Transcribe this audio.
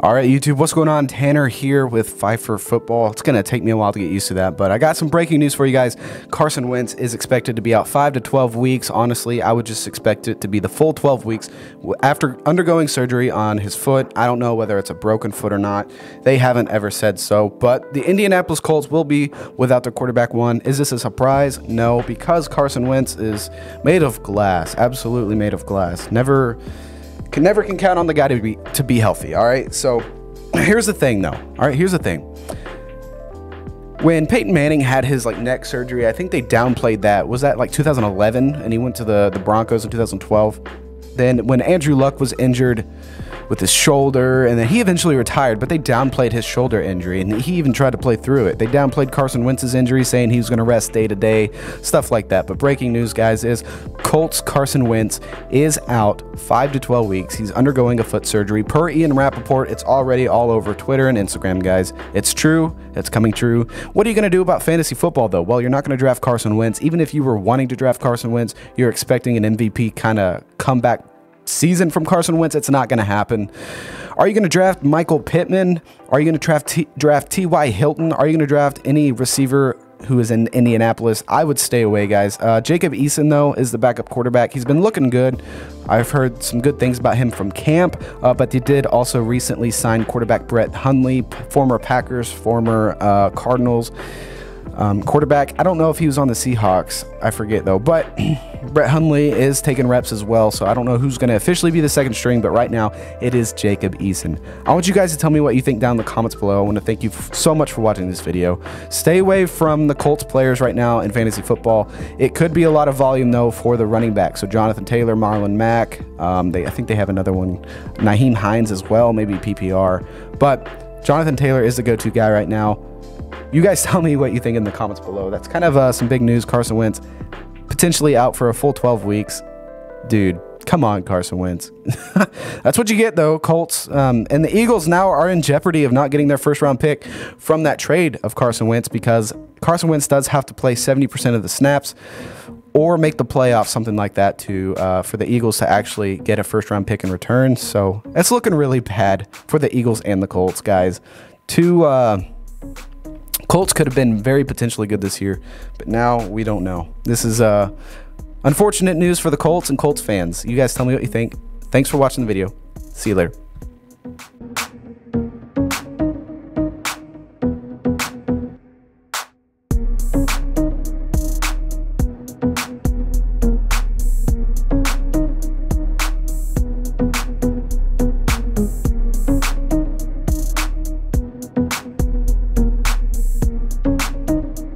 All right, YouTube, what's going on? Tanner here with Fight for Football. It's going to take me a while to get used to that, but I got some breaking news for you guys. Carson Wentz is expected to be out 5 to 12 weeks. Honestly, I would just expect it to be the full 12 weeks after undergoing surgery on his foot. I don't know whether it's a broken foot or not. They haven't ever said so, but the Indianapolis Colts will be without their quarterback one. Is this a surprise? No, because Carson Wentz is made of glass, absolutely made of glass. Never can count on the guy to be healthy. All right, so here's the thing though. All right, here's the thing. When Peyton Manning had his neck surgery, I think they downplayed that. Was that like 2011? And he went to the Broncos in 2012. Then when Andrew Luck was injured with his shoulder, and then he eventually retired, but they downplayed his shoulder injury, and he even tried to play through it. They downplayed Carson Wentz's injury, saying he was going to rest day to day, stuff like that. But breaking news, guys, is Colts Carson Wentz is out 5 to 12 weeks. He's undergoing a foot surgery. Per Ian Rappaport, it's already all over Twitter and Instagram, guys. It's true. It's coming true. What are you going to do about fantasy football, though? Well, you're not going to draft Carson Wentz. Even if you were wanting to draft Carson Wentz, you're expecting an MVP kind of comeback season from Carson Wentz. It's not going to happen. Are you going to draft Michael Pittman? Are you going to draft T.Y. Hilton? Are you going to draft any receiver who is in Indianapolis? I would stay away, guys. Jacob Eason, though, is the backup quarterback. He's been looking good. I've heard some good things about him from camp, but they did also recently sign quarterback Brett Hundley, former Packers, former Cardinals quarterback. I don't know if he was on the Seahawks. I forget, though. But Brett Hundley is taking reps as well, so I don't know who's going to officially be the second string, but right now it is Jacob Eason. I want you guys to tell me what you think down in the comments below. I want to thank you so much for watching this video. Stay away from the Colts players right now in fantasy football. It could be a lot of volume, though, for the running back. So Jonathan Taylor, Marlon Mack, I think they have another one, Nyheim Hines as well, maybe PPR. But Jonathan Taylor is the go-to guy right now. You guys tell me what you think in the comments below. That's kind of some big news. Carson Wentz potentially out for a full 12 weeks. Dude, come on, Carson Wentz. That's what you get, though, Colts. And the Eagles now are in jeopardy of not getting their first-round pick from that trade of Carson Wentz, because Carson Wentz does have to play 70% of the snaps or make the playoffs, something like that, for the Eagles to actually get a first-round pick in return. So it's looking really bad for the Eagles and the Colts, guys. Colts could have been very potentially good this year, but now we don't know. This is unfortunate news for the Colts and Colts fans. You guys tell me what you think. Thanks for watching the video. See you later.